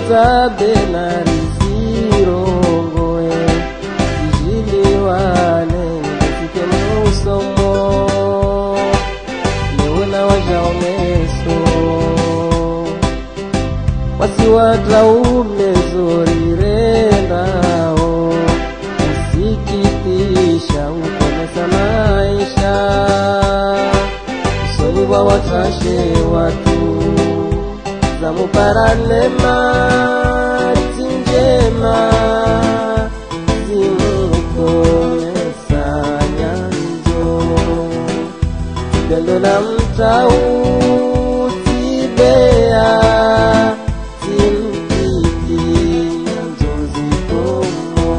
sabena rizirongoe jiliwane nisike musomo leona wajaomeso wasiwata umezorirendao usikitisha ukomesa maisha usoni wa watashe watu zamuparanema tinjema zimukomesa nyanzo tibendo na mtau tibea timkiki nyanzo zikomo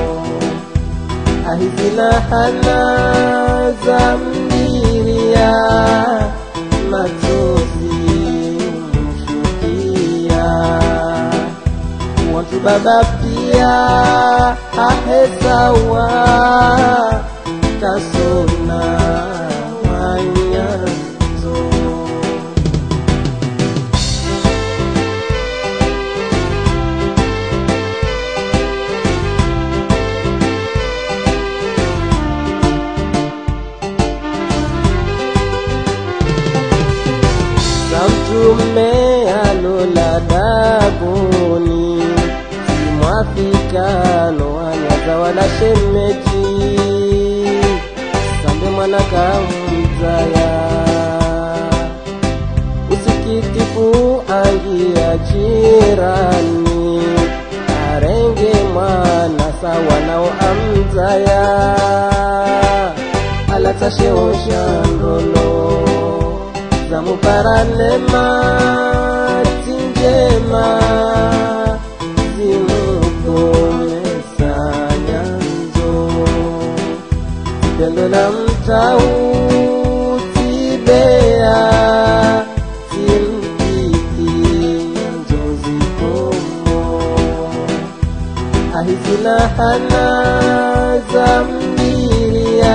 ahizina hana zambiria matozi watu baba pia ahesawa kasona wanyanzo samtume alola dabuni Afrikano anyaza wala shemeji sambe mwana kamzaya usikitifu angia jirani arenge mwana sawa nao amzaya alatasheho shandolo zamuparanema tinjema tibendo na mtau tibea timkiki nyanzo zikomo ahizina hana zambiria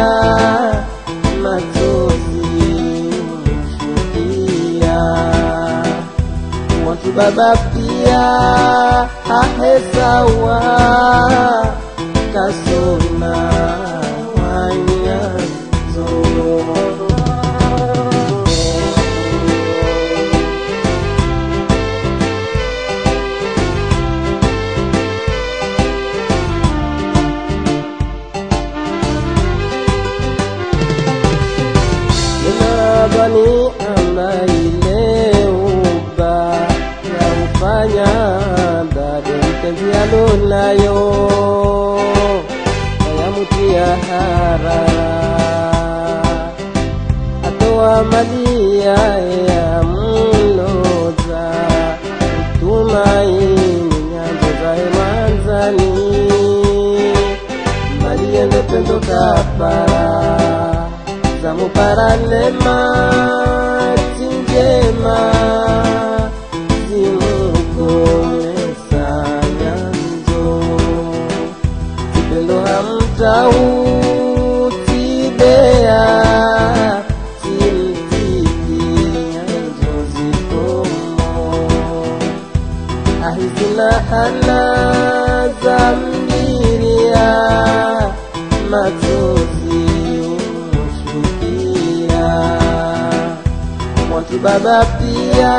matozi mushukia watu baba pia ahesawa kasona bani amaileuba ya ufanya dade mpenzi alonayo yamutia hara atoa malia ya mloza tumaini nyanzo za emanzani malia nependo kapara zamuparanema tinjema zimukomesa nyanzo tibendo hamtau tibea timkiki nyanzo zikomo ahizina hana zambiria matozi watu baba pia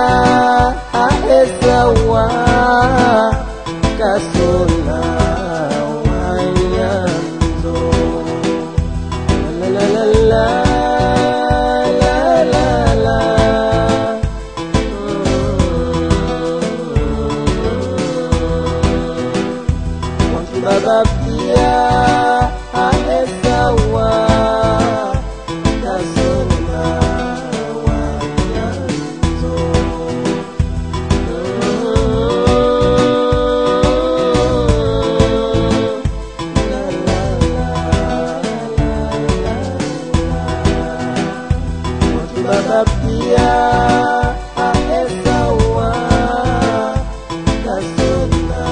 ahesawa kasona wanyanzo la la la la la la la watu baba pia ahesawa kasona baba pia ahesawa kasona